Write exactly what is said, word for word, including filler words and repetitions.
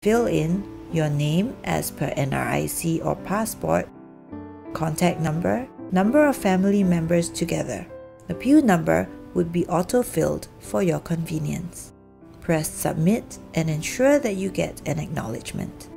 Fill in your name as per N R I C or passport, contact number, number of family members together. The Pew number would be auto-filled for your convenience. Press submit and ensure that you get an acknowledgement.